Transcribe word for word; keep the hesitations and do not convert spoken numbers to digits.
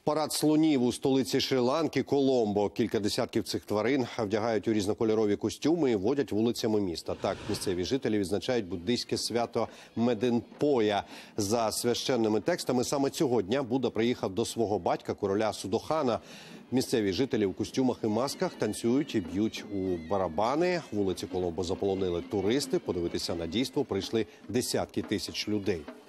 Парад слонів у столиці Шрі-Ланки – Коломбо. Кілька десятків цих тварин вдягають у різнокольорові костюми і водять вулицями міста. Так місцеві жителі відзначають буддийське свято Меденпоя. За священними текстами, саме цього дня Будда приїхав до свого батька, короля Судохана. Місцеві жителі у костюмах і масках танцюють і б'ють у барабани. Вулиці Коломбо заполонили туристи. Подивитися на дійство прийшли десятки тисяч людей.